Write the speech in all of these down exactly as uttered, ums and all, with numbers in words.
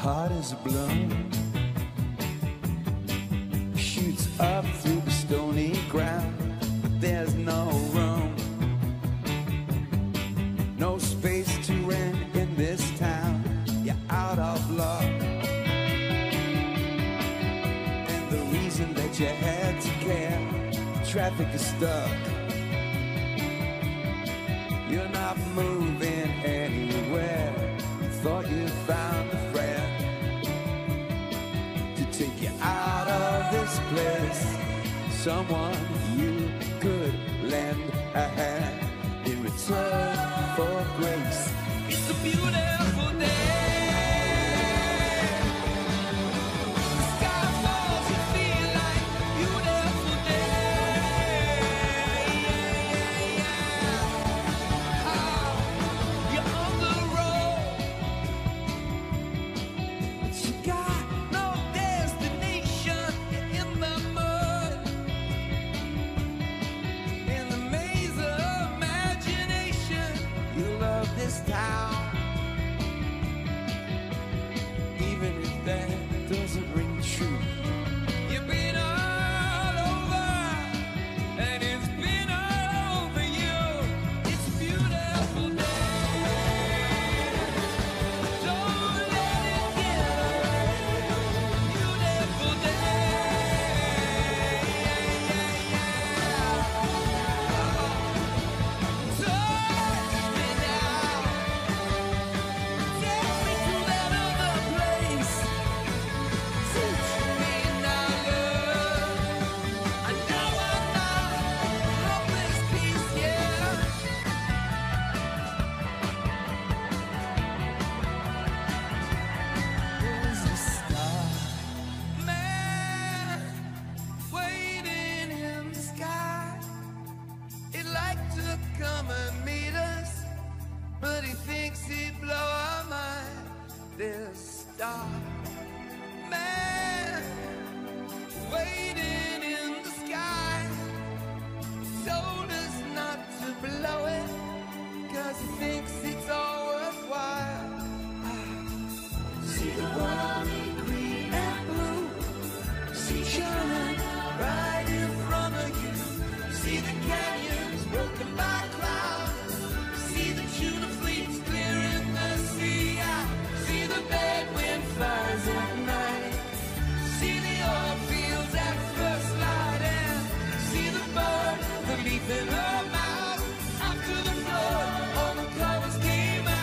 heart is a balloon, shoots up through the stony ground, but there's no room, no space to rent in this town. You're out of luck, and the reason that you had to care, traffic is stuck. You're not moving anywhere. Thought you found a friend to take you out of this place, someone you could lend a hand in return for grace. It's a beautiful day. The sky falls, you feel like a beautiful day. Yeah, yeah, yeah. Oh, you're on the road, but you got no destination. You're in the mud, in the maze of imagination. You love this town, even if that doesn't ring true. You've been all over, and it's been all over you. It's a beautiful day. Don't let it get away. Beautiful day. Yeah, yeah, yeah. Touch me now. Take me to that other place. Teach me now, love. I know I'm not hopeless peace, yeah. There's a star, man, waiting in the sky. He'd like to come and meet us, but he thinks he'd blow our mind. There's a star, man, waiting in the sky. Told us not to blow it, cause he thinks it's all worthwhile. See the world in green and blue, see shining right in front of you. See the canyons broken by clouds, see the tuna fleets clearing the sea out. See the bad wind fires at night, see the oil fields at first light, and see the bird, the leaf in her mouth. After the flood, all the colors came out.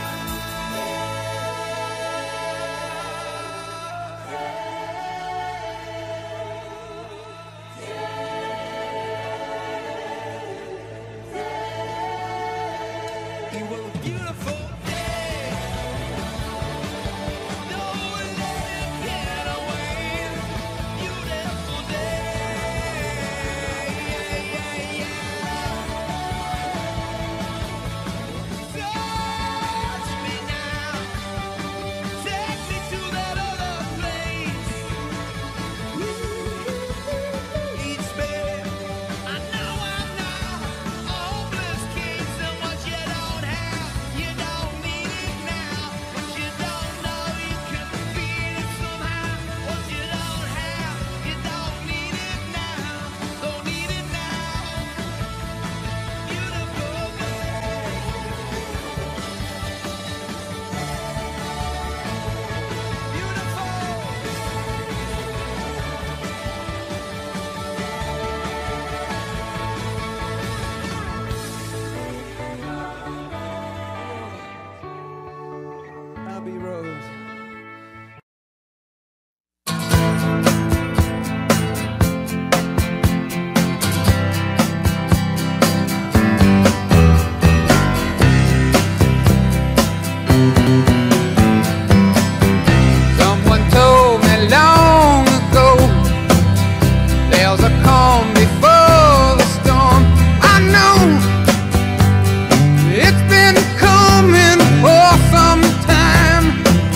It was a beautiful day. Don't let it get away. Beautiful day. Yeah, yeah, yeah. Touch me now. Take me to that other place. Each bed, I know I'm not a hopeless case, and what you don't have, you don't need it now. What you don't know, you can feel it somehow. What you don't have, you don't need it now. Don't need it now. Beautiful day. Beautiful. Abbey Road. Someone told me long ago, there's a calm before the storm. I know it's been coming for some time.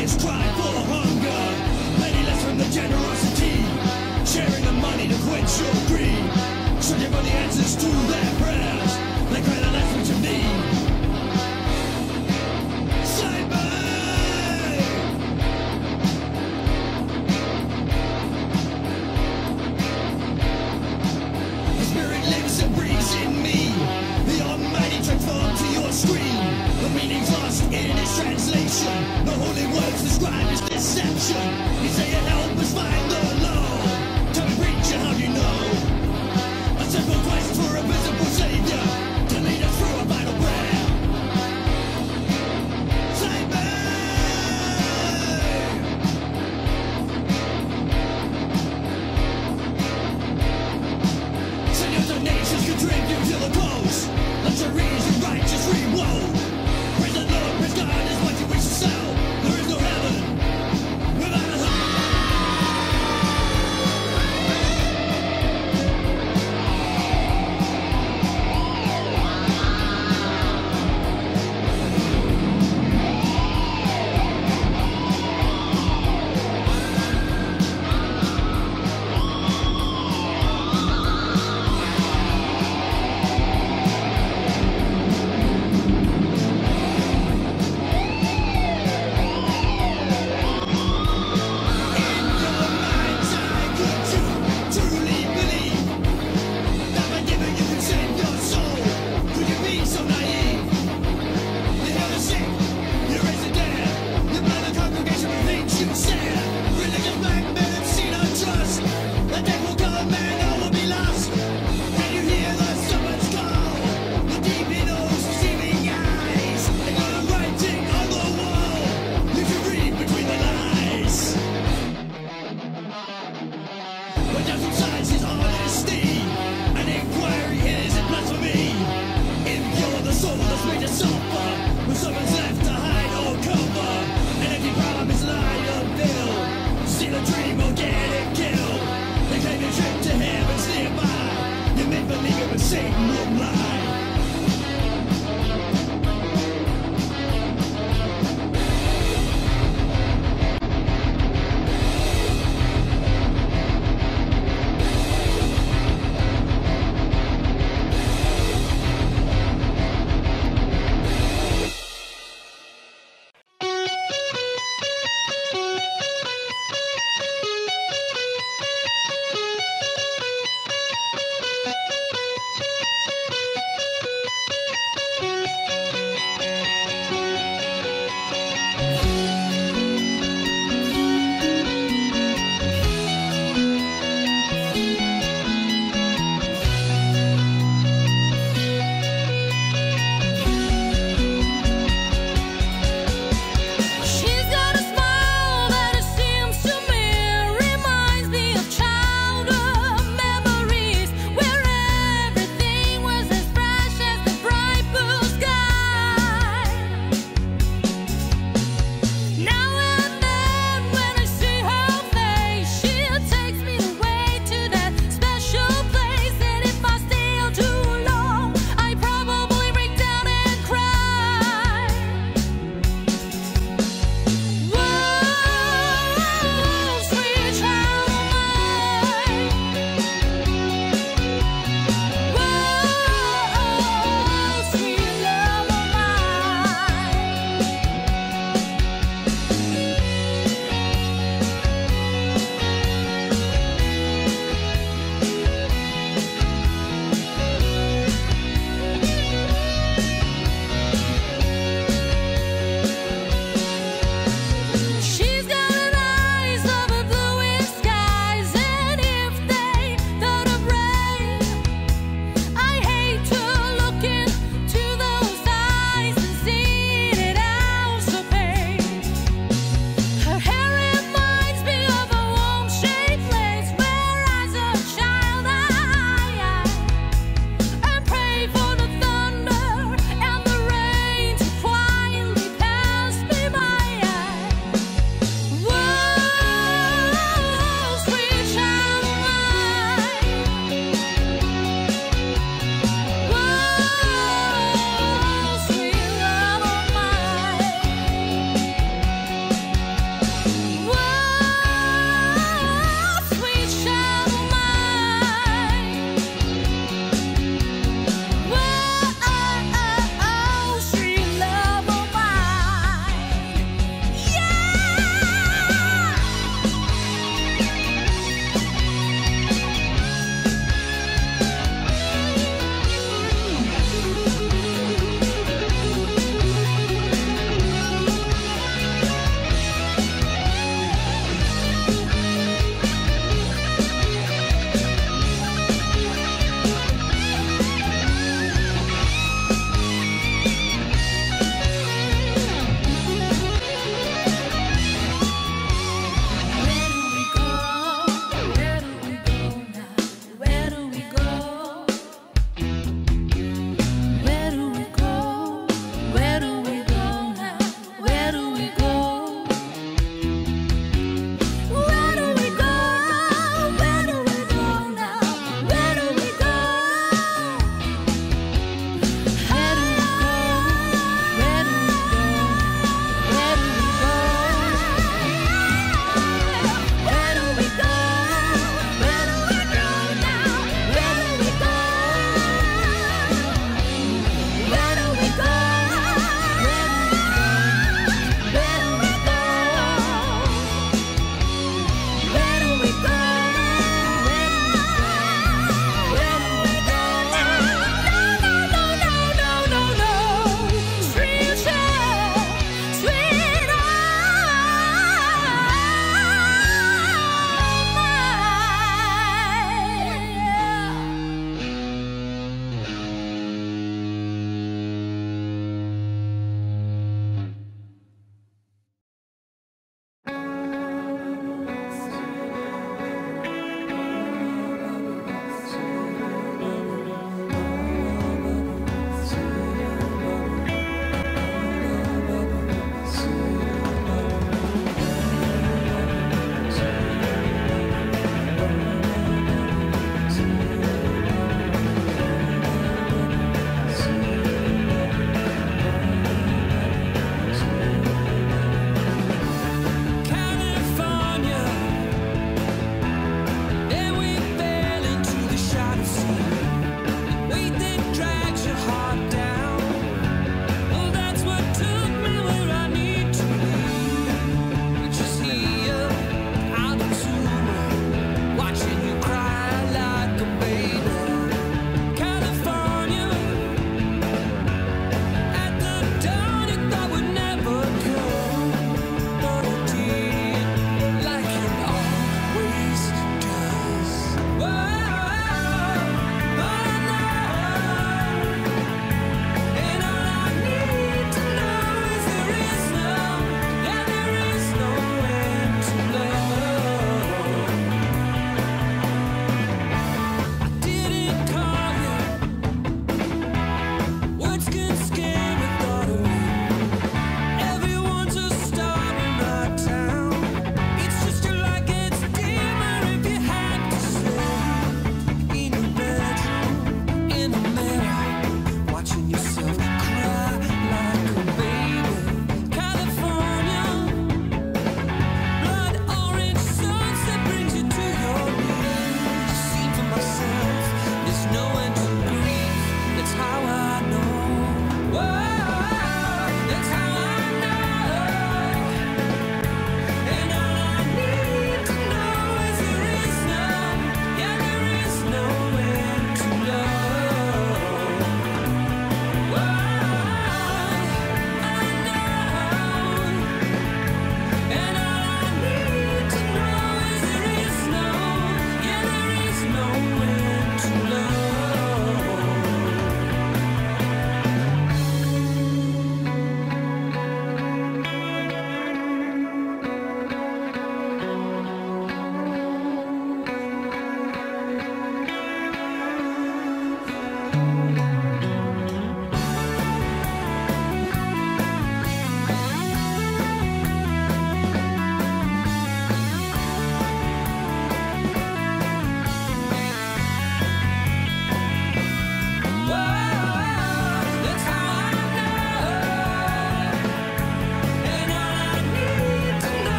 biggest cry for hunger. Penniless from the generosity, sharing the money to quench your greed. Searching for the answers to their prayers, they cry the last which you need. Save me! The spirit lives and breathes in me. The Almighty transformed to your screen. The meaning's lost in its translation. The holy words describe its deception. You say it help us find the Lord. Tell me, preacher, how do you know? A simple quest for a visible savior to lead us through a vital prayer. Save me! Send your donations, contribute to the cause. Luxuries and righteous reward. Praise the Lord, praise God is what you wish to sell. There is no heaven without a heart.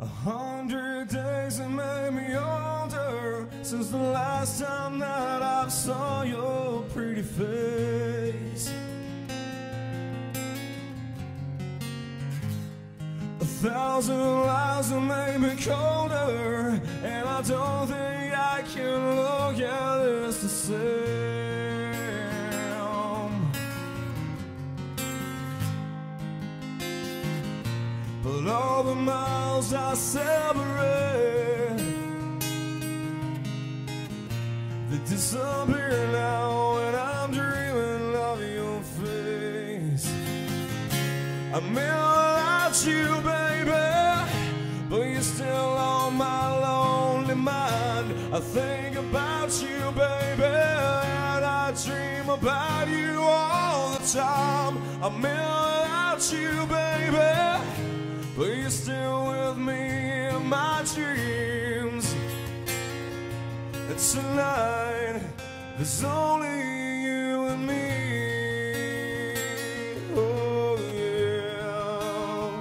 A hundred days have made me older since the last time that I saw your pretty face. A thousand lives have made me colder, and I don't think I can look at this the same. But all the miles I separate, they disappear now when I'm dreaming of your face. I may not you, baby, but you're still on my lonely mind. I think about you, baby, and I dream about you all the time. I may not you, baby, but you're still with me in my dreams. And tonight, there's only you and me. Oh yeah.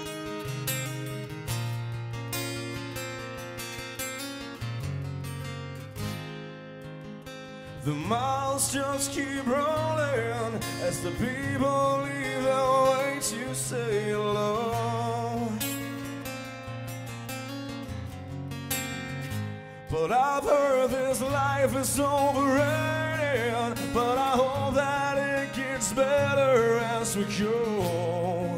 The miles just keep rolling as the people leave their way to say hello. But I've heard this life is overrated, but I hope that it gets better as we go.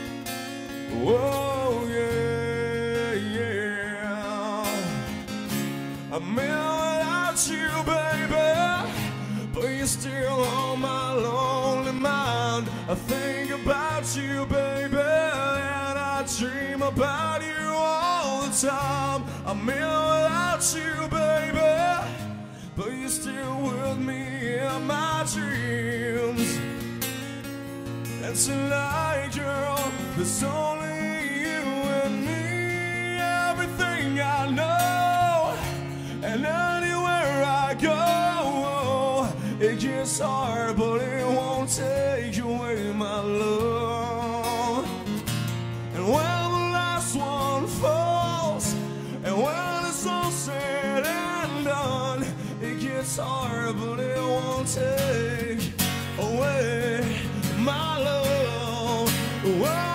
Oh yeah, yeah. I may not you, baby, but you're still on my lonely mind. I think about you, baby, and I dream about you all the time. I'm in without you, baby, but you're still with me in my dreams. And tonight, girl, there's only you and me. Everything I know, and anywhere I go, it gets hard, but it won't take away my love. And when the last one falls, and when it's all said and done, it gets hard, but it won't take away my love. Whoa.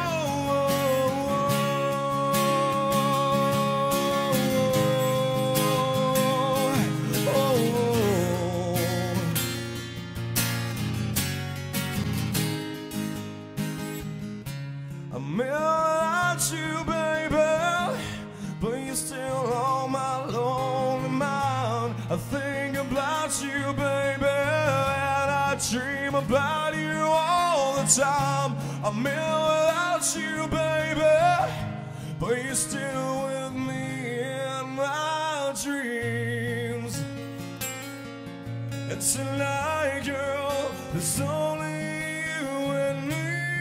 I'm without you, baby, but you're still on my lonely mind. I think about you, baby, and I dream about you all the time. I'm in without you, baby, but you're still with me in my dreams. And tonight, girl, there's only you and me.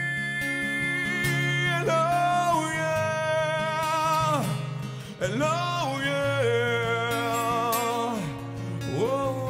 And oh yeah, and oh yeah, whoa.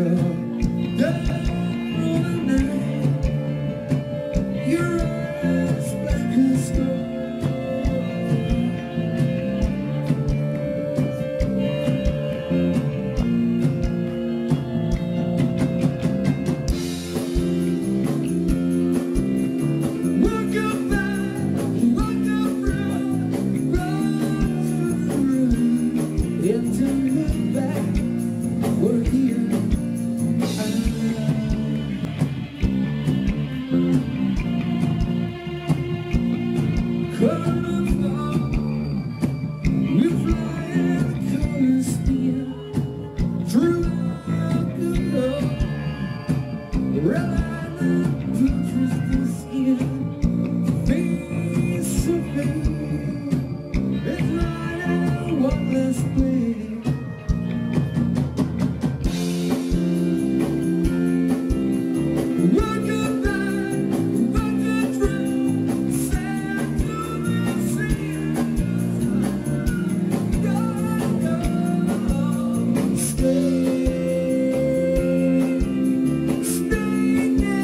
Stay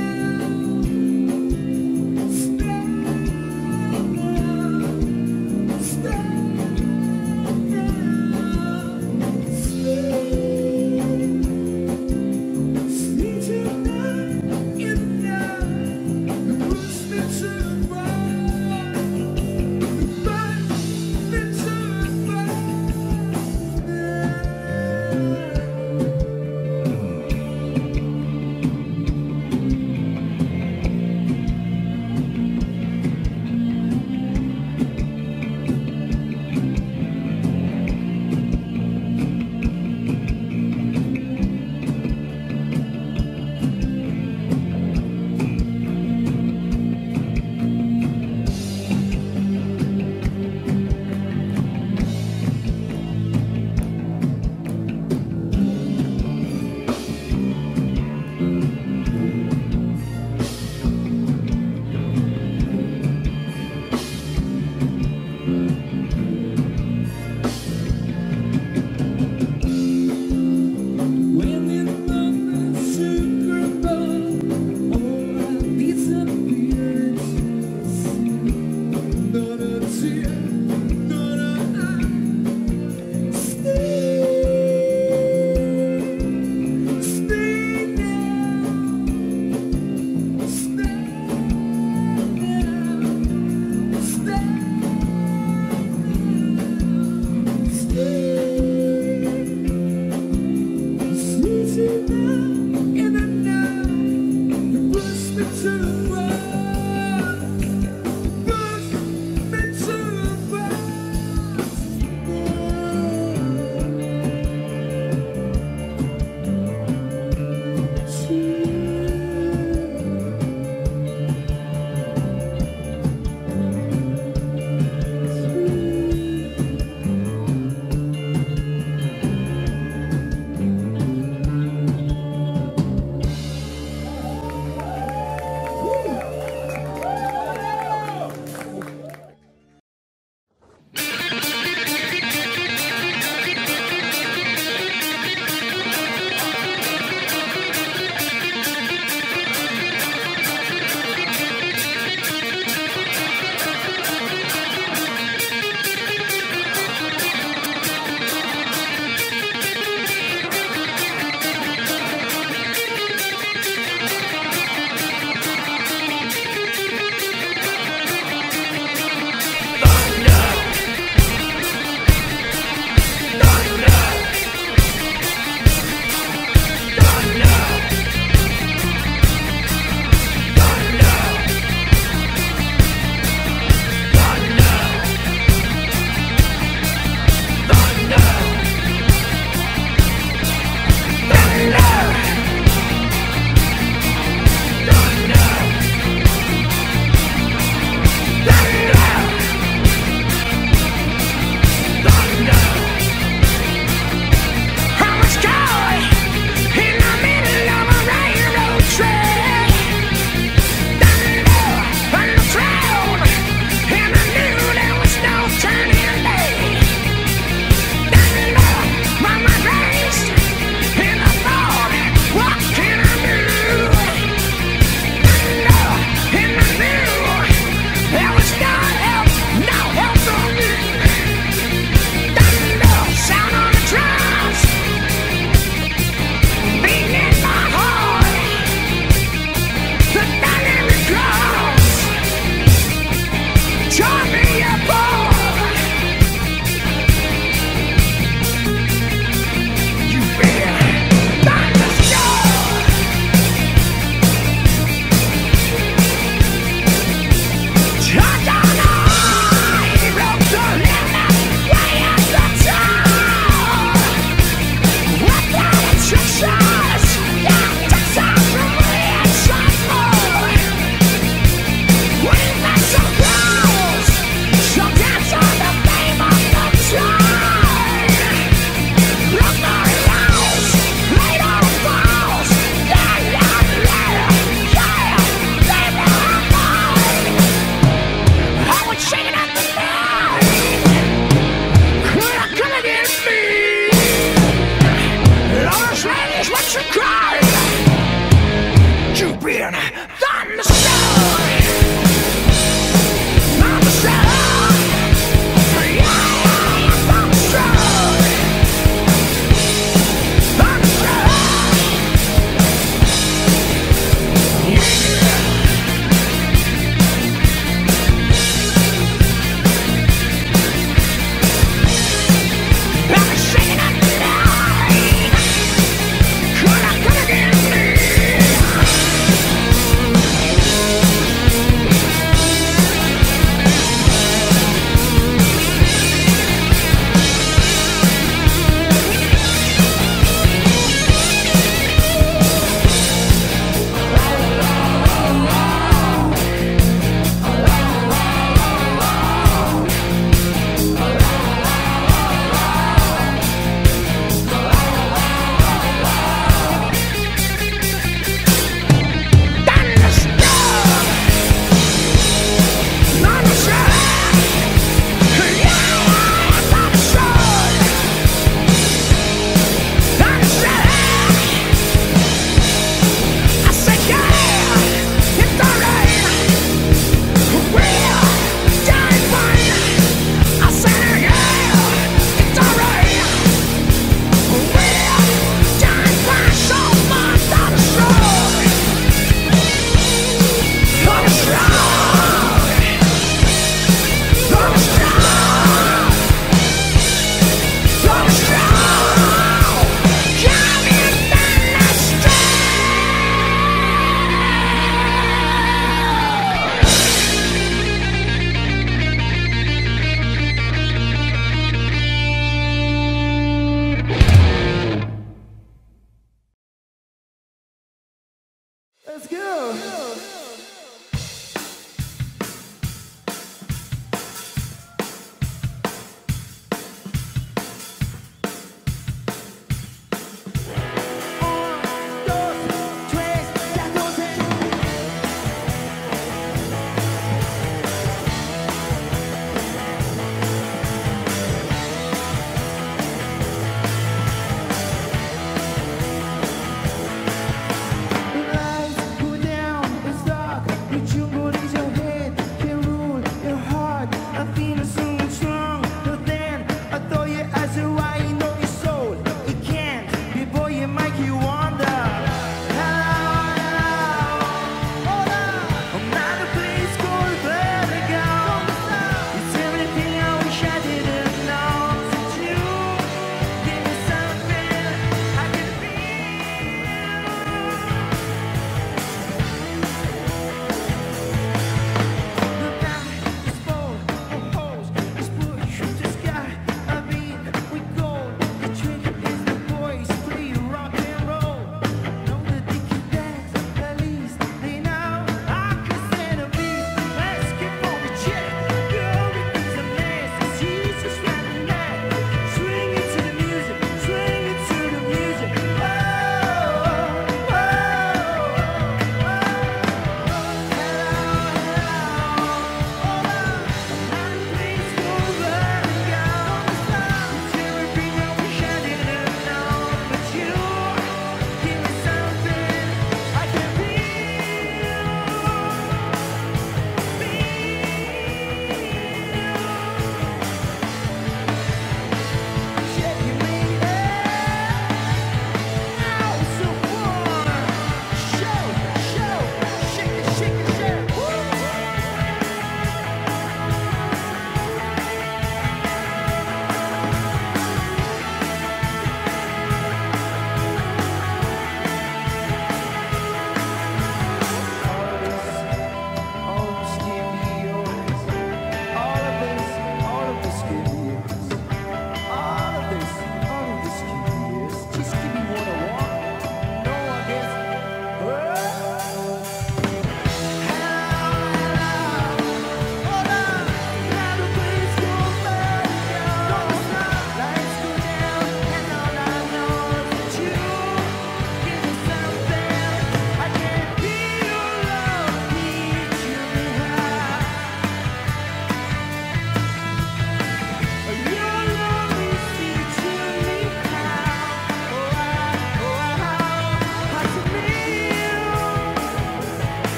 been thunderstruck. Thunderstruck. Yeah, thunderstruck. Thunderstruck. Let's go. Lights go down, the stars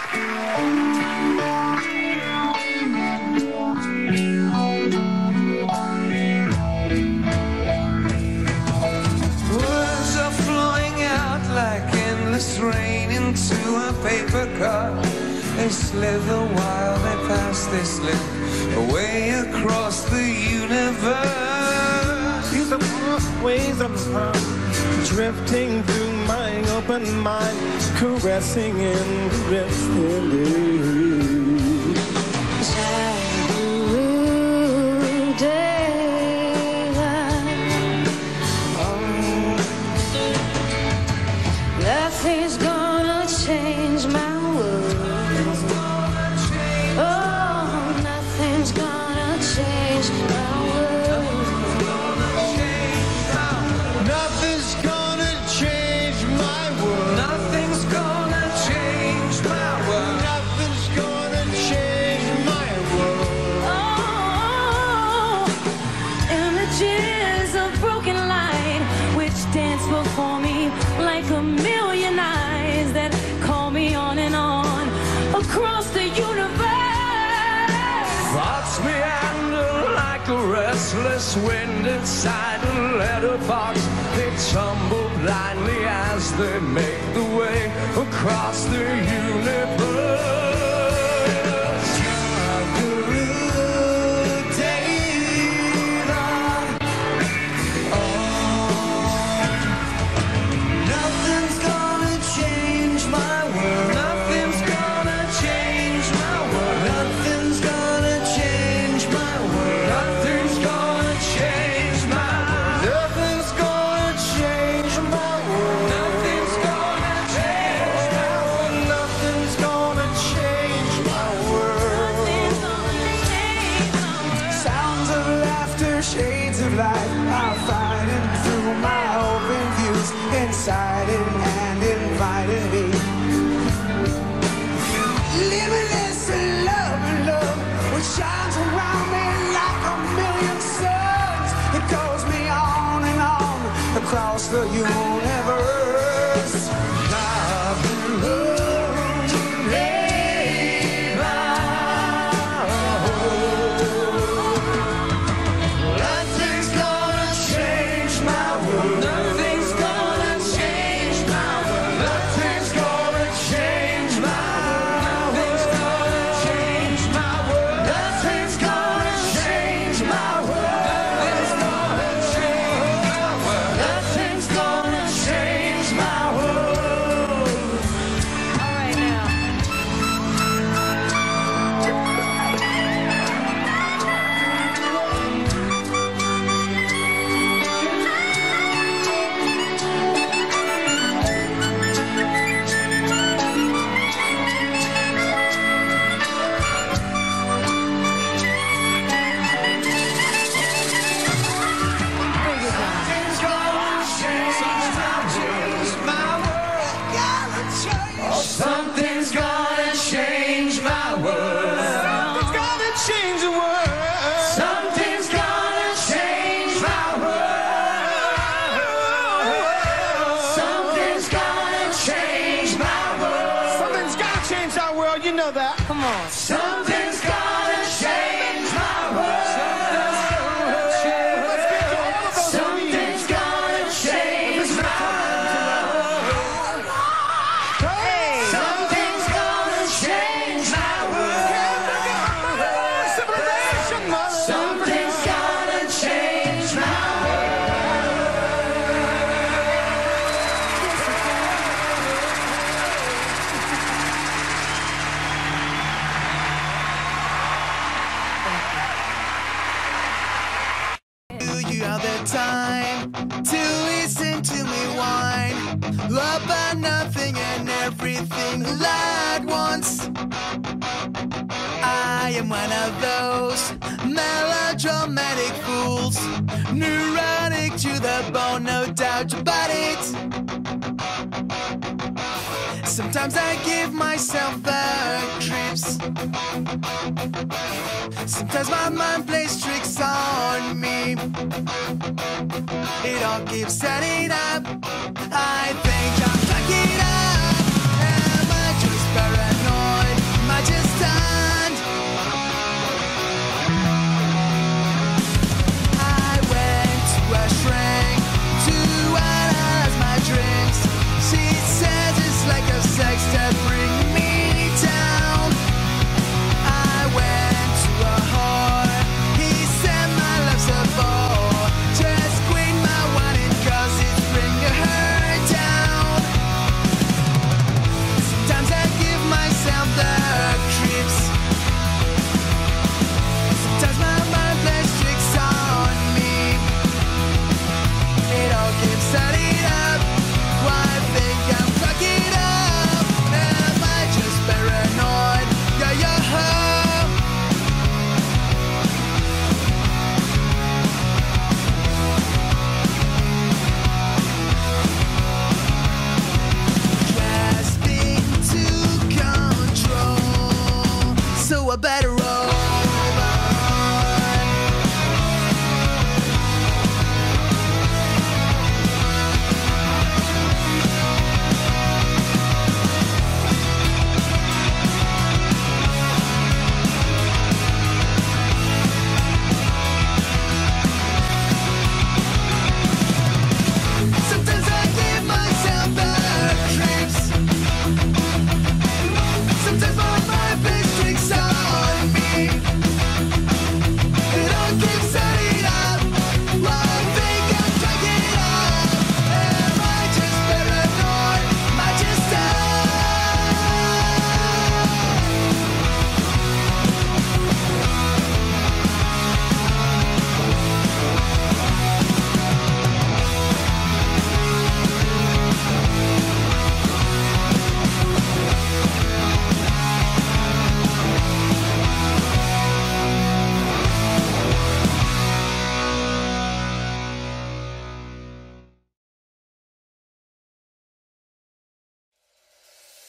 Words are flowing out like endless rain into a paper cup. They slither while they pass, they slip away across the universe. These are pathways of time, drifting through my open mind, caressing and caressing. Nothing's gonna change my world. Oh, nothing's gonna change my world. Nothing's gonna change my world. Nothing's gonna change my world. Nothing's gonna change my world. Oh, images of broken light which dance before me like a million eyes that call me on and on across the universe. Thoughts meander like a restless wind inside a letterbox. They tumble blindly as they make the way across the universe. Nothing's gonna change my world. Nothing's gonna change my world. Nothing's gonna change my world. Nothing's gonna change my world. Nothing's gonna change my world. Nothing's gonna change my world. Nothing's gonna change my world. Sounds of laughter, shades of light are fighting through my open views, inciting and inviting me. Limitless love and love, which shines around me like a million suns. It goes me on and on across the universe. God, nothing's gonna change my world. Nothing's gonna change my world. Nothing's gonna change my world. Nothing's gonna change my world. Nothing's gonna change my world. Nothing's gonna change my world. Nothing's gonna change my world. All right now. Nothing's gonna change my world. Something's gonna change my world. Something's gonna change the world. Something's gonna change my world. Something's gonna change my world. Something's gotta change our world, you know that. Come on. Something's gonna change my world. Something's gonna change my world. Something's gonna change my world. Civilization, mother. Something's gonna change my You have the time to listen to me whine about nothing and everything all at once. I am one of those melodramatic fools, neurotic to the bone, no doubt about it. Sometimes I give myself the creeps. Sometimes my mind plays tricks on me. It all keeps adding up. I think I'm fucking up. Am I just paranoid?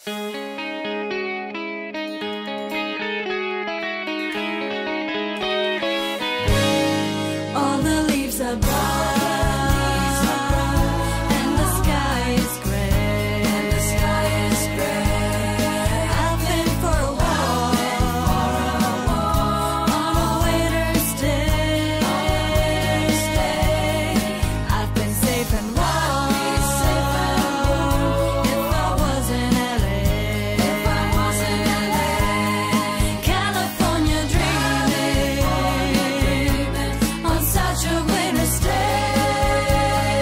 All the leaves are brown, and the sky is gray. And the sky is gray. I've been for a walk on a winter's day. I've been safe and warm if I was in L A. If I was in L A, California dreaming on such a winter's day.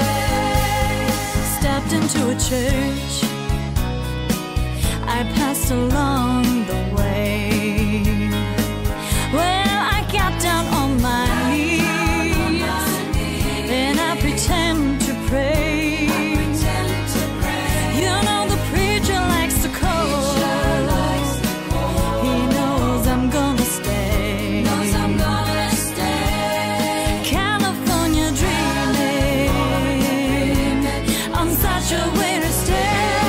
Stepped into a church, I passed along the way. Well, I got down on my knees and I pretend to pray. You know the preacher likes to call. He knows I'm gonna stay. California dreaming on such a winter's day.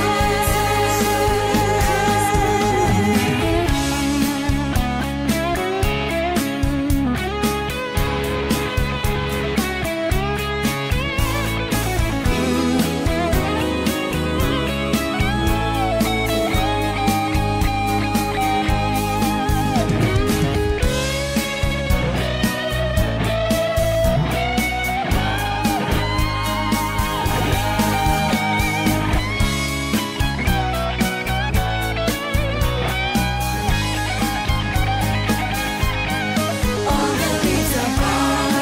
All the leaves are brown,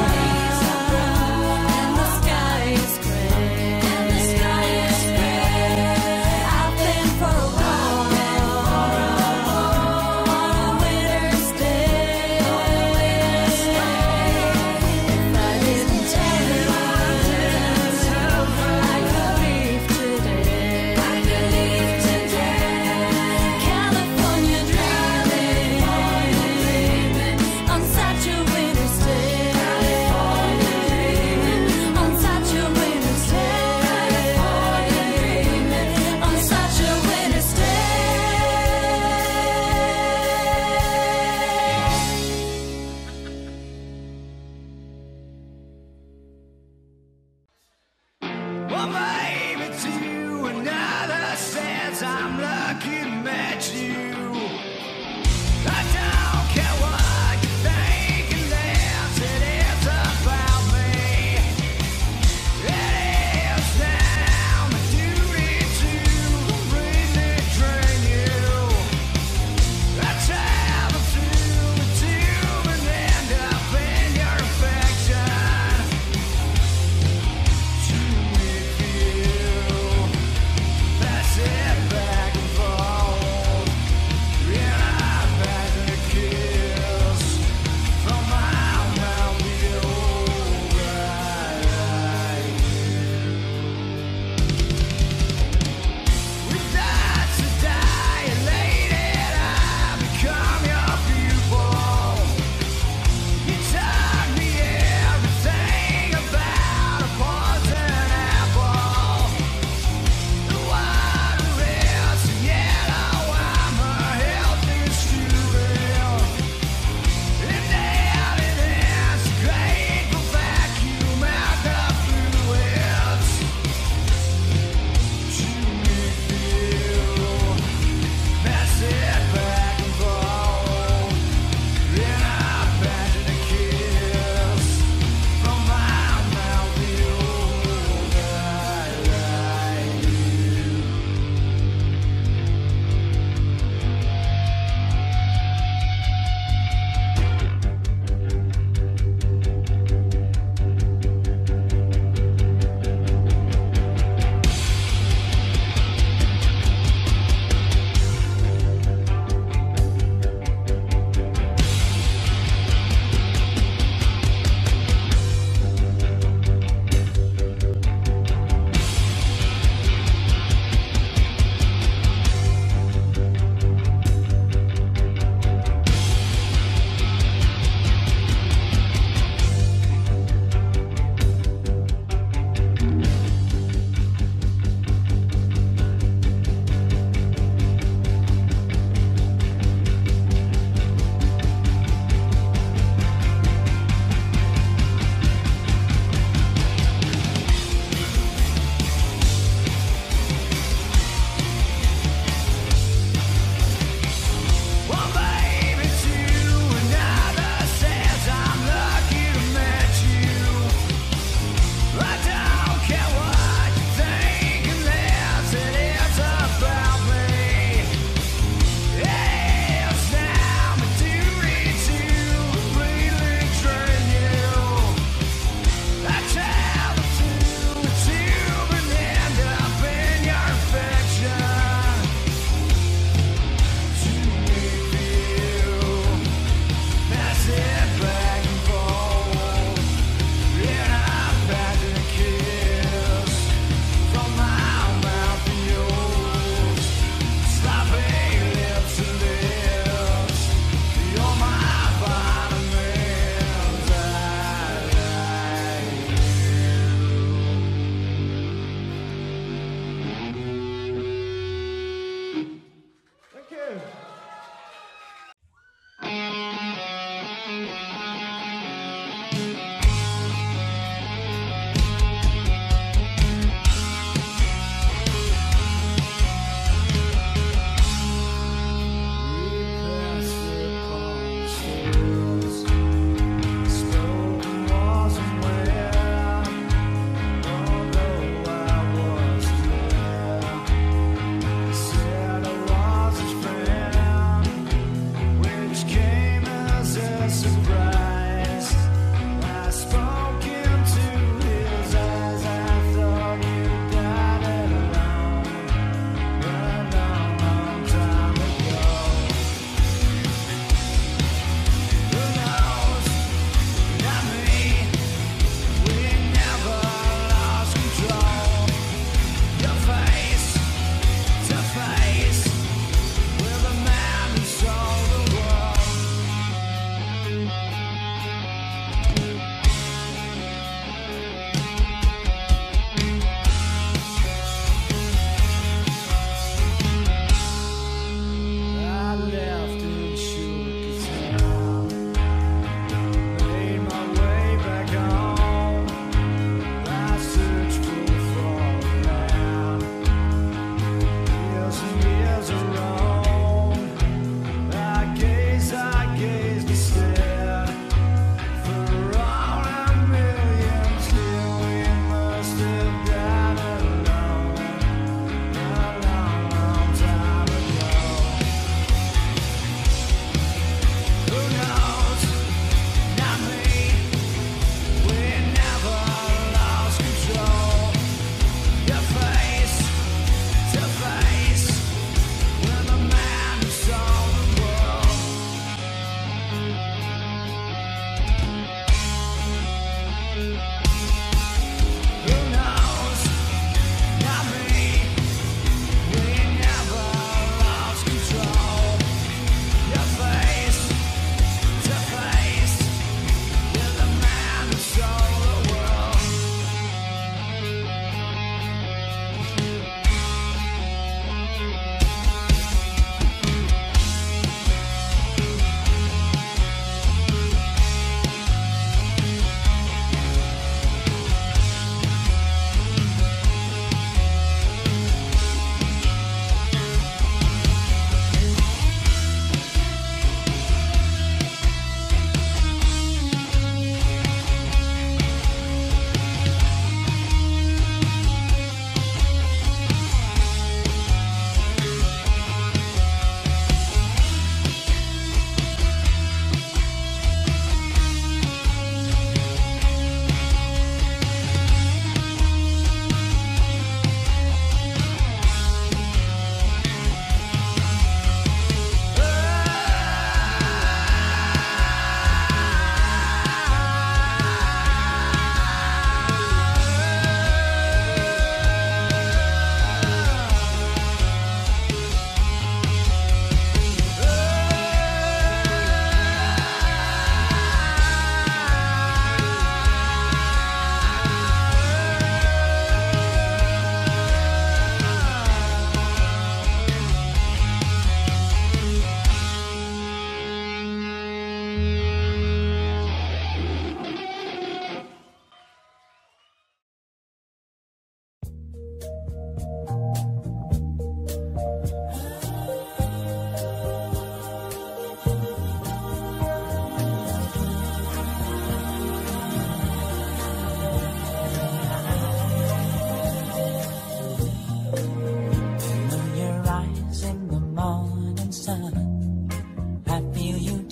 and the sky is gray. And the sky is gray. I've been for a walk on a winter's day. If I didn't tell you, I could leave today. I could leave today. California dreaming on such a winter's day. On such a winter's day. On such a winter's Well, maybe to another sense, I'm looking at you. I don't care what you think unless it is about me. It is now my duty to completely drain you. I travel through the tube and end up in your affection. To make you pass it back and forth.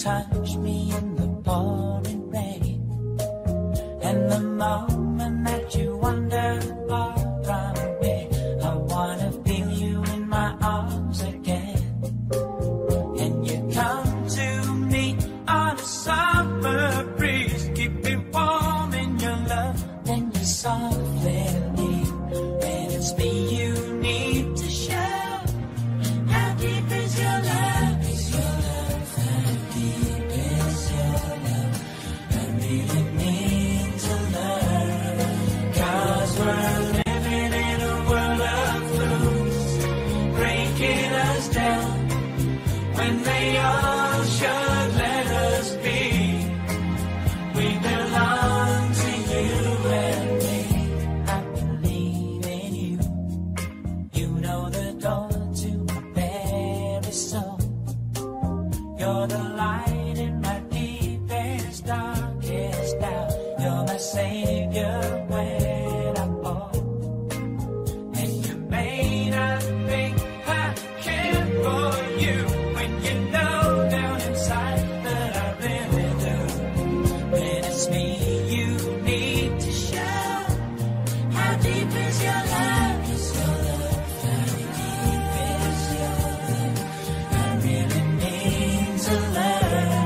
touch me in the pouring rain, and the moment that you wander far from me, I wanna feel you in my arms again. And you come to me on a summer breeze, keep me warm in your love, then you softly leave. And it's me you need to show. How deep is your love? Is your love? How deep is your love? I really need to learn. 'Cause we're living in a world of fools, breaking us down when they all should let us be. We belong to you and me. I believe in you. You know the door to my very soul. You're the light in my deepest, darkest doubt. You're my savior when I fall. And you may not think I care for you when you know down inside that I really do. But it's me you need to show. How deep is your love? Is your love? How deep is your love? I really need to learn.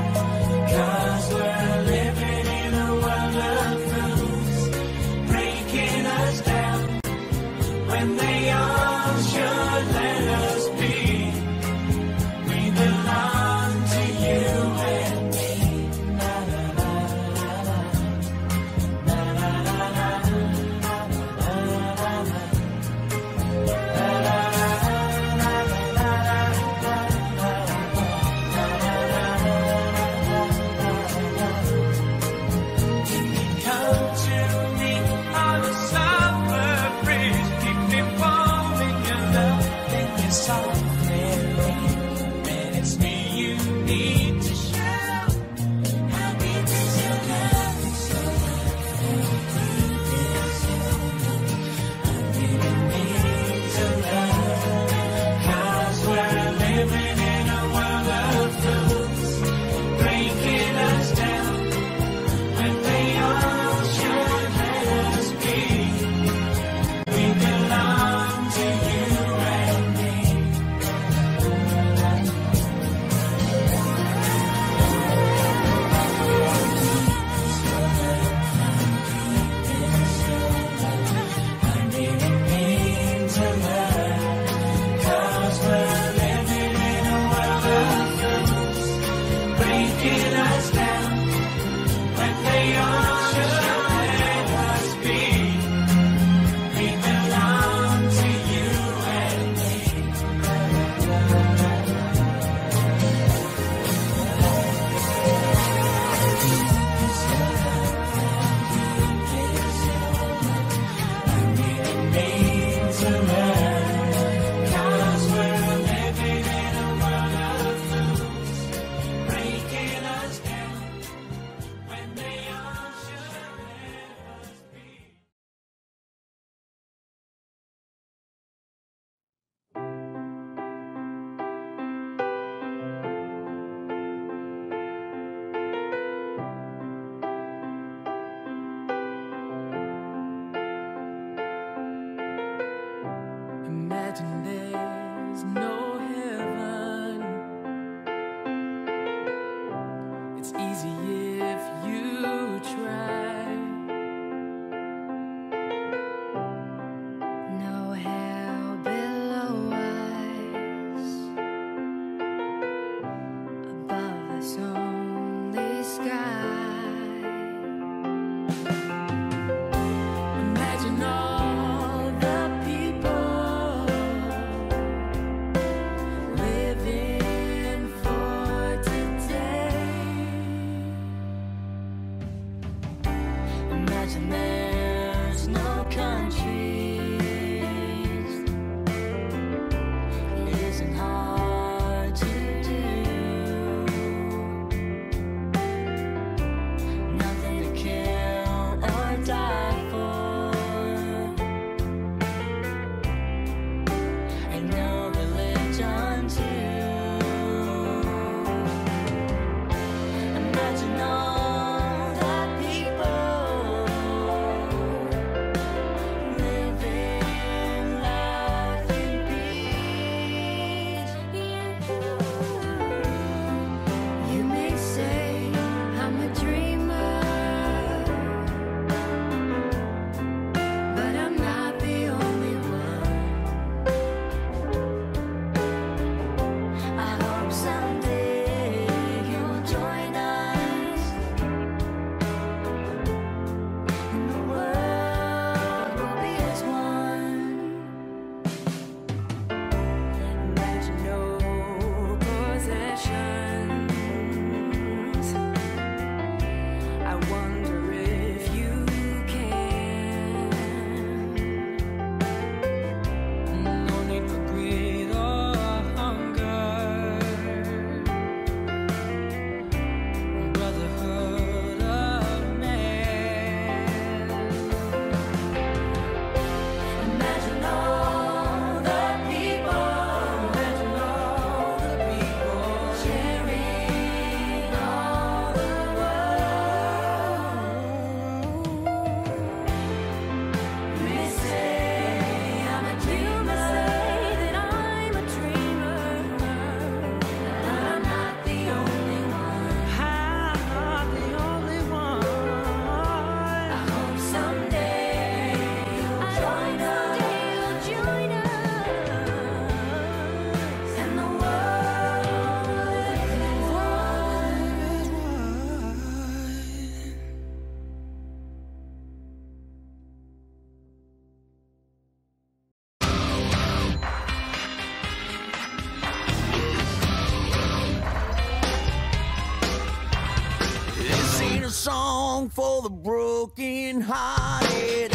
song for the broken hearted.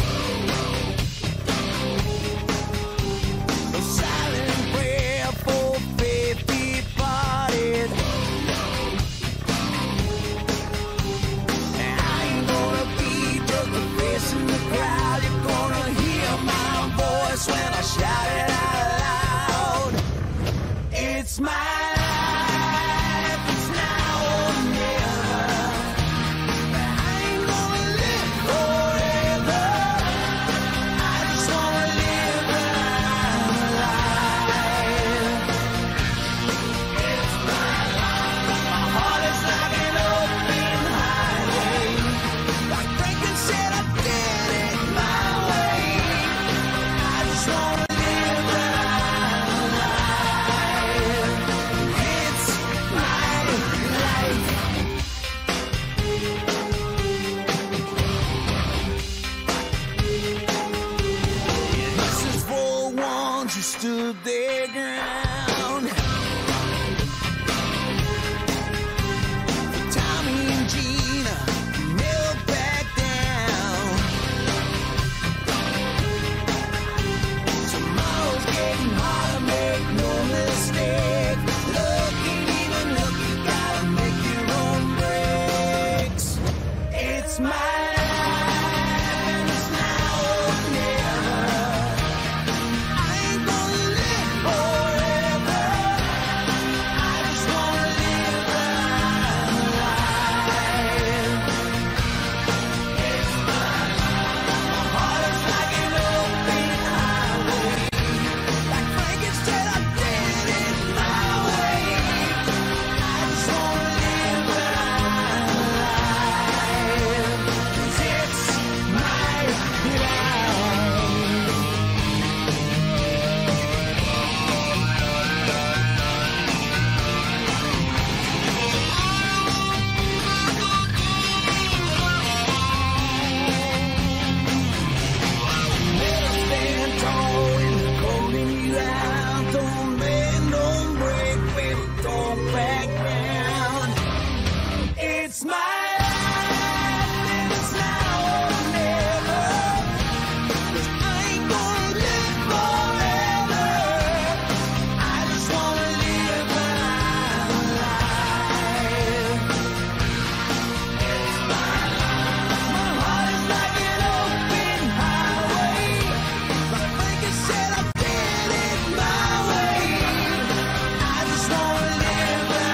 A silent prayer for faith departed. And I ain't gonna be just a face in the crowd. You're gonna hear my voice when I shout it out loud. It's my life, it's now or never. I ain't gonna live forever. I just wanna live my life. It's my life. My heart is like an open highway. Like Franklin said, I did it my way. I just wanna live my life. It's my life. This is for ones who stood their ground. Tommy and Gina never back down. Tomorrow's getting harder, make no mistake. Look ain't even look, you gotta make your own breaks. It's my life, and it's now or never. I ain't gonna live forever. I just wanna live my life. It's my life. My heart is like an open highway. Like Franklin said, I did it my way. I just wanna live my life. 'Cause it's my life. Never stand tall in the cold and you out. Don't bend, don't break, baby, don't back down. It's my life, and it's now or never. 'Cause I ain't gonna live forever. I just wanna live my life. It's my life. My heart is like an open highway. Like Franklin said, I did it my way. I just wanna live my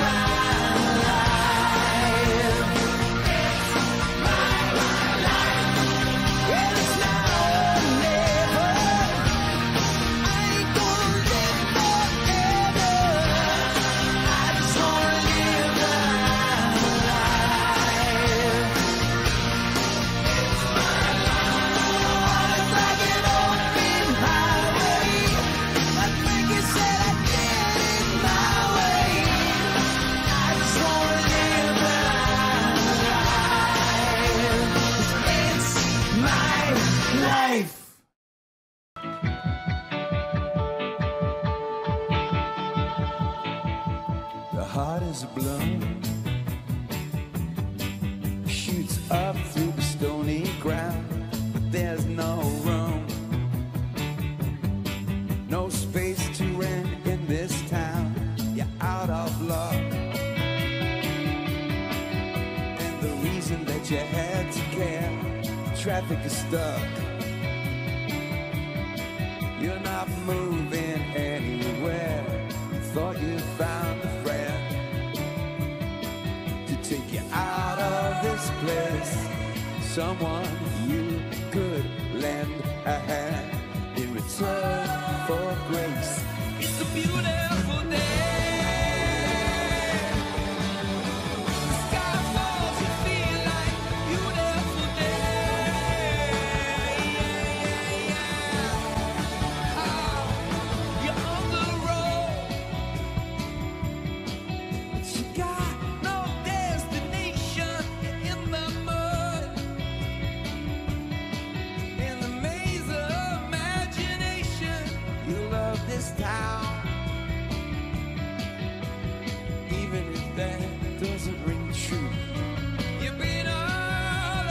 life. It's my life. And it's now or never. I ain't gonna live forever. I just wanna live my life. It's my life. My heart is like an open highway. Like Frankie said, I did it my way. I just wanna live my life. It's my life. The heart is a balloon, shoots up through the stony ground, but there's no room, no space to rent in this town. You're out of luck, and the reason that you had to care, traffic is stuck. You're not moving anywhere. Thought you found a friend to take you out of this place, someone you could lend a hand in return for grace. It's a beautiful day. The sky falls, you feel like a beautiful day. Yeah, yeah, yeah. Oh, you're on the road, but you got no destination. You're in the mud, in the maze of imagination. You love this town, even if that doesn't ring true. You've been all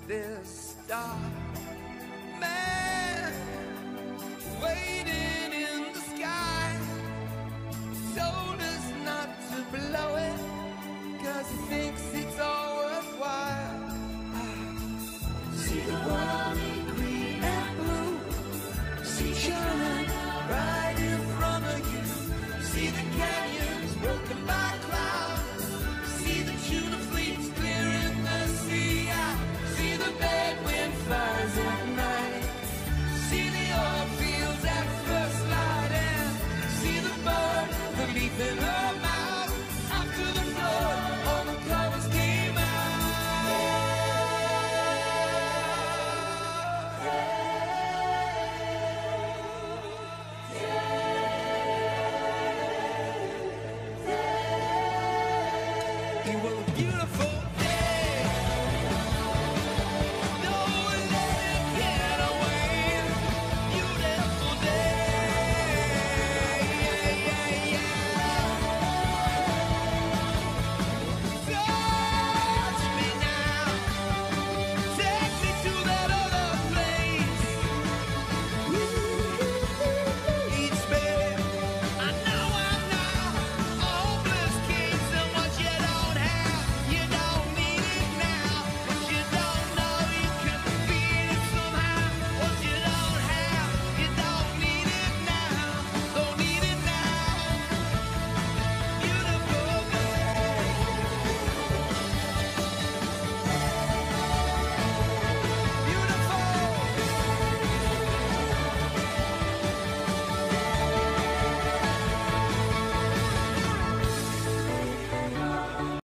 this star.